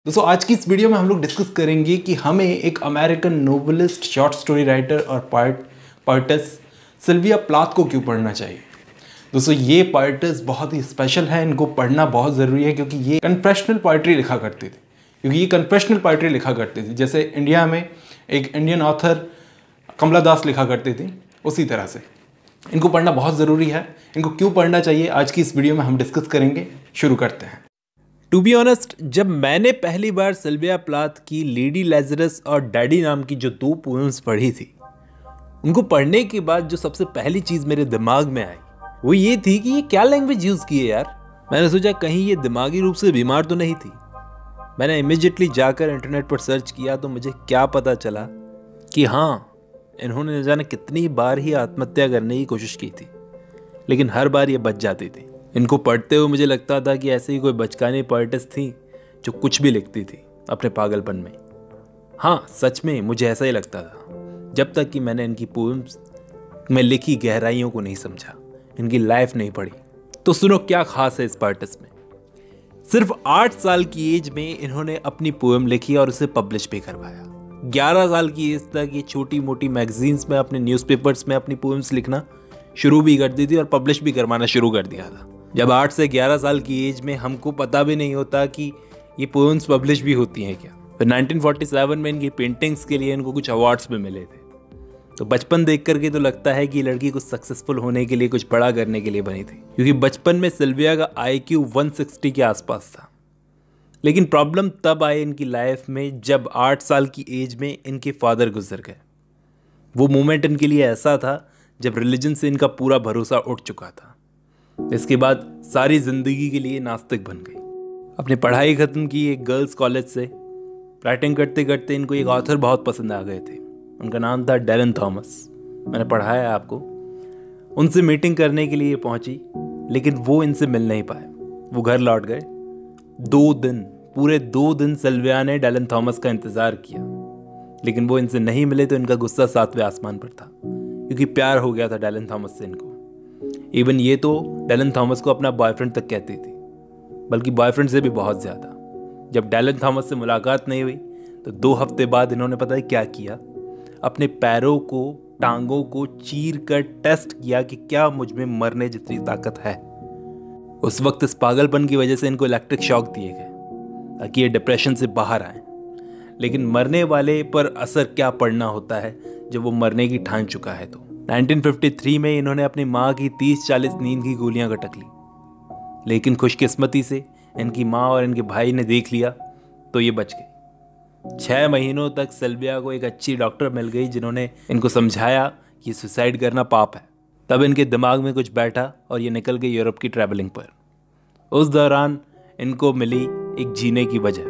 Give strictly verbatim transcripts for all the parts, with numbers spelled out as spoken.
दोस्तों आज की इस वीडियो में हम लोग डिस्कस करेंगे कि हमें एक American novelist, short story writer और पोएट पोएटेस सिल्विया प्लाथ को क्यों पढ़ना चाहिए। दोस्तों ये पोएटेस बहुत ही स्पेशल है, इनको पढ़ना बहुत ज़रूरी है क्योंकि ये कन्फेशनल पोइट्री लिखा करती थी क्योंकि ये कन्फेशनल पोइट्री लिखा करती थी जैसे इंडिया में एक इंडियन ऑथर कमला दास लिखा करती थी, उसी तरह से इनको पढ़ना बहुत ज़रूरी है। इनको क्यों पढ़ना चाहिए आज की इस वीडियो में हम डिस्कस करेंगे। शुरू करते हैं। टू बी ऑनेस्ट, जब मैंने पहली बार सिल्विया प्लाथ की लेडी लेज़रस और डैडी नाम की जो दो पोएम्स पढ़ी थी, उनको पढ़ने के बाद जो सबसे पहली चीज़ मेरे दिमाग में आई वो ये थी कि ये क्या लैंग्वेज यूज़ की है यार। मैंने सोचा कहीं ये दिमागी रूप से बीमार तो नहीं थी। मैंने इमिजिएटली जाकर इंटरनेट पर सर्च किया तो मुझे क्या पता चला कि हाँ, इन्होंने न जाने कितनी बार ही आत्महत्या करने की कोशिश की थी, लेकिन हर बार ये बच जाती थी। इनको पढ़ते हुए मुझे लगता था कि ऐसे ही कोई बचकानी पोएटेस थी जो कुछ भी लिखती थी अपने पागलपन में। हाँ, सच में मुझे ऐसा ही लगता था जब तक कि मैंने इनकी पोएम्स में लिखी गहराइयों को नहीं समझा, इनकी लाइफ नहीं पढ़ी। तो सुनो क्या खास है इस पोएटेस में। सिर्फ आठ साल की एज में इन्होंने अपनी पोएम लिखी और उसे पब्लिश भी करवाया। ग्यारह साल की एज तक ये छोटी मोटी मैगजीन्स में, अपने न्यूज़पेपर्स में अपनी पोएम्स लिखना शुरू भी कर दी थी और पब्लिश भी करवाना शुरू कर दिया था। जब आठ से ग्यारह साल की एज में हमको पता भी नहीं होता कि ये पोएम्स पब्लिश भी होती हैं क्या। फिर नाइनटीन फोर्टी सेवन में इनकी पेंटिंग्स के लिए इनको कुछ अवार्ड्स भी मिले थे। तो बचपन देख करके तो लगता है कि लड़की कुछ सक्सेसफुल होने के लिए, कुछ बड़ा करने के लिए बनी थी, क्योंकि बचपन में सिल्विया का आई क्यू वन सिक्सटी के आसपास था। लेकिन प्रॉब्लम तब आई इनकी लाइफ में जब आठ साल की एज में इनके फादर गुजर गए। वो मोमेंट इनके लिए ऐसा था जब रिलीजन से इनका पूरा भरोसा उठ चुका था। इसके बाद सारी जिंदगी के लिए नास्तिक बन गई। अपनी पढ़ाई ख़त्म की एक गर्ल्स कॉलेज से। राइटिंग करते करते इनको एक ऑथर बहुत पसंद आ गए थे, उनका नाम था डेलन थॉमस। मैंने पढ़ाया आपको। उनसे मीटिंग करने के लिए पहुंची, लेकिन वो इनसे मिल नहीं पाए। वो घर लौट गए। दो दिन पूरे दो दिन सिल्विया ने डेलन थॉमस का इंतज़ार किया, लेकिन वो इनसे नहीं मिले तो इनका गुस्सा सातवें आसमान पर था, क्योंकि प्यार हो गया था डेलन थॉमस से इनको। इवन ये तो डेलन थॉमस को अपना बॉयफ्रेंड तक कहती थी, बल्कि बॉयफ्रेंड से भी बहुत ज़्यादा। जब डेलन थॉमस से मुलाकात नहीं हुई तो दो हफ्ते बाद इन्होंने पता है क्या किया, अपने पैरों को, टांगों को चीर कर टेस्ट किया कि क्या मुझ में मरने जितनी ताकत है। उस वक्त इस पागलपन की वजह से इनको इलेक्ट्रिक शॉक दिए गए ताकि ये डिप्रेशन से बाहर आए। लेकिन मरने वाले पर असर क्या पड़ना होता है जब वो मरने की ठान चुका है। तो नाइनटीन फिफ्टी थ्री में इन्होंने अपनी माँ की तीस चालीस नींद की गोलियां गटक ली, लेकिन खुशकिस्मती से इनकी माँ और इनके भाई ने देख लिया तो ये बच गए। छः महीनों तक सिल्विया को एक अच्छी डॉक्टर मिल गई जिन्होंने इनको समझाया कि सुसाइड करना पाप है। तब इनके दिमाग में कुछ बैठा और ये निकल गए यूरोप की ट्रैवलिंग पर। उस दौरान इनको मिली एक जीने की वजह,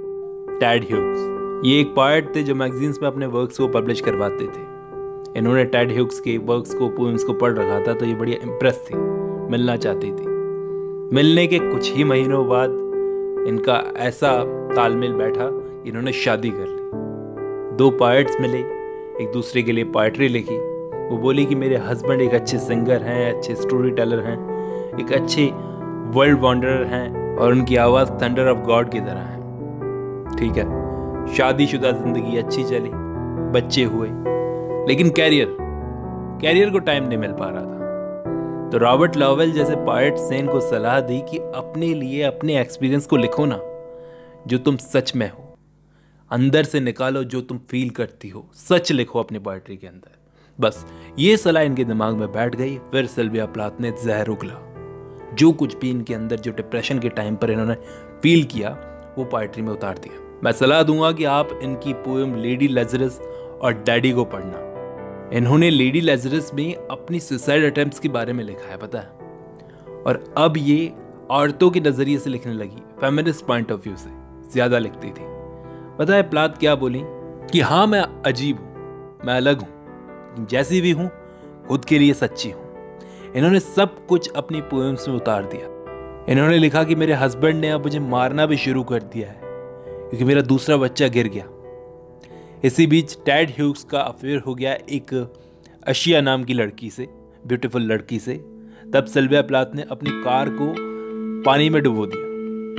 टेड ह्यूग्स। ये एक पोएट थे जो मैगजीन्स में अपने वर्क्स को पब्लिश करवाते थे। इन्होंने टेड ह्यूग्स के वर्क्स को, पोएम्स को पढ़ रखा था, तो ये बढ़िया इम्प्रेस थी, मिलना चाहती थी। मिलने के कुछ ही महीनों बाद इनका ऐसा तालमेल बैठा, इन्होंने शादी कर ली। दो पोएट्स मिले, एक दूसरे के लिए पोएट्री लिखी। वो बोली कि मेरे हस्बैंड एक अच्छे सिंगर हैं, अच्छे स्टोरी टेलर हैं, एक अच्छे वर्ल्ड वॉन्डरर हैं और उनकी आवाज़ थंडर ऑफ गॉड की तरह है। ठीक है, शादीशुदा जिंदगी अच्छी चली, बच्चे हुए, लेकिन कैरियर कैरियर को टाइम नहीं मिल पा रहा था। तो रॉबर्ट लॉवेल जैसे पोएट्स ने इनको सलाह दी कि अपने लिए अपने एक्सपीरियंस को लिखो ना, जो तुम सच में हो, अंदर से निकालो जो तुम फील करती हो, सच लिखो अपनी पोएट्री के अंदर। बस ये सलाह इनके दिमाग में बैठ गई। फिर सिल्विया प्लाथ ने जहर उगला। जो कुछ भी इनके अंदर, जो डिप्रेशन के टाइम पर इन्होंने फील किया, वो पोएट्री में उतार दिया। मैं सलाह दूंगा कि आप इनकी पोएम लेडी लेज़रस और डैडी को पढ़ना। इन्होंने लेडी लेज़रस में अपनी सुसाइड अटेम्प्ट्स के बारे में लिखा है, पता है। और अब ये औरतों के नज़रिए से लिखने लगी, फेमिनिस्ट पॉइंट ऑफ व्यू से ज़्यादा लिखती थी। पता है प्लाथ क्या बोली कि हाँ, मैं अजीब हूँ, मैं अलग हूँ, जैसी भी हूँ खुद के लिए सच्ची हूँ। इन्होंने सब कुछ अपनी पोएम्स में उतार दिया। इन्होंने लिखा कि मेरे हस्बैंड ने अब मुझे मारना भी शुरू कर दिया है क्योंकि मेरा दूसरा बच्चा गिर गया। इसी बीच टेड ह्यूग्स का अफेयर हो गया एक अशिया नाम की लड़की से, ब्यूटीफुल लड़की से। तब सिल्विया प्लाथ ने अपनी कार को पानी में डुबो दिया। तो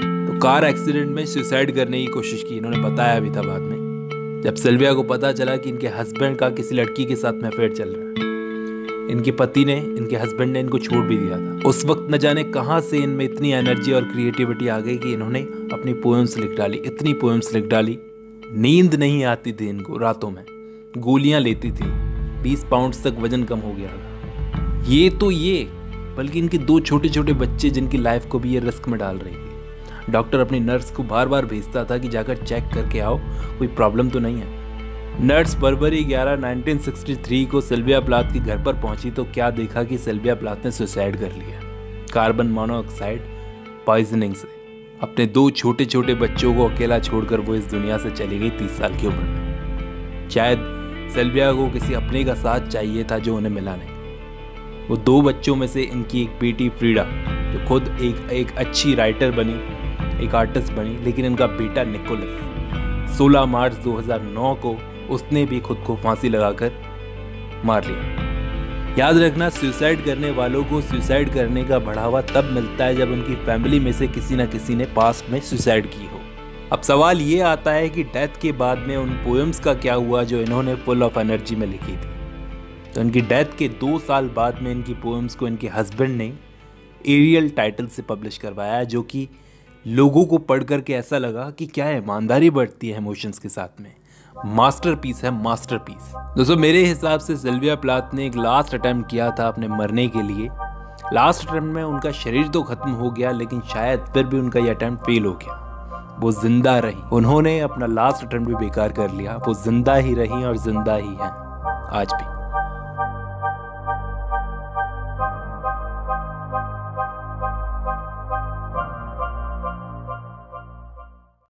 कार एक्सीडेंट में सुसाइड करने की कोशिश की, इन्होंने बताया भी था बाद में। जब सिल्विया को पता चला कि इनके हस्बैंड का किसी लड़की के साथ में अफेयर चल रहा है, इनके पति ने, इनके हस्बैंड ने इनको छोड़ भी दिया था। उस वक्त न जाने कहां से इनमें इतनी एनर्जी और क्रिएटिविटी आ गई कि इन्होंने अपनी पोएम्स लिख डाली, इतनी पोएम्स लिख डाली। नींद नहीं आती थी इनको रातों में, गोलियां लेती थी, बीस पाउंड तक वजन कम हो गया था। ये तो ये, बल्कि इनके दो छोटे छोटे बच्चे जिनकी लाइफ को भी ये रिस्क में डाल रही थी। डॉक्टर अपनी नर्स को बार बार भेजता था कि जाकर चेक करके आओ, कोई प्रॉब्लम तो नहीं है। नर्स फरवरी ग्यारह उन्नीस सौ तिरसठ को सिल्विया प्लाथ के घर पर पहुंची तो क्या देखा कि सिल्विया प्लाथ ने सुसाइड कर लिया, कार्बन मोनोऑक्साइड पॉइजनिंग से। अपने दो छोटे छोटे बच्चों को अकेला छोड़कर वो इस दुनिया से चली गई तीस साल की उम्र में। शायद सिल्विया को किसी अपने का साथ चाहिए था जो उन्हें मिला नहीं। वो दो बच्चों में से इनकी एक बेटी फ्रीडा, जो खुद एक एक अच्छी राइटर बनी, एक आर्टिस्ट बनी, लेकिन इनका बेटा निकोलस सोलह मार्च दो हज़ार नौ को उसने भी खुद को फांसी लगाकर मार लिया। याद रखना, सुसाइड करने वालों को सुसाइड करने का बढ़ावा तब मिलता है जब उनकी फैमिली में से किसी न किसी ने पास्ट में सुसाइड की हो। अब सवाल ये आता है कि डेथ के बाद में उन पोएम्स का क्या हुआ जो इन्होंने फुल ऑफ एनर्जी में लिखी थी। तो इनकी डेथ के दो साल बाद में इनकी पोएम्स को इनके हस्बैंड ने एरियल टाइटल से पब्लिश करवाया, जो कि लोगों को पढ़ करके ऐसा लगा कि क्या ईमानदारी बढ़ती है इमोशंस के साथ में। मास्टरपीस है, मास्टरपीस। दोस्तों, मेरे हिसाब से सिल्विया प्लाथ ने एक लास्ट अटेम्प्ट किया था अपने मरने के लिए। लास्ट अटेम्प्ट में उनका शरीर तो खत्म हो गया, लेकिन शायद फिर भी उनका ये अटेम्प्ट फेल हो गया। वो जिंदा रही, उन्होंने अपना लास्ट अटेम्प्ट भी बेकार कर लिया। वो जिंदा ही रही और जिंदा ही है आज भी।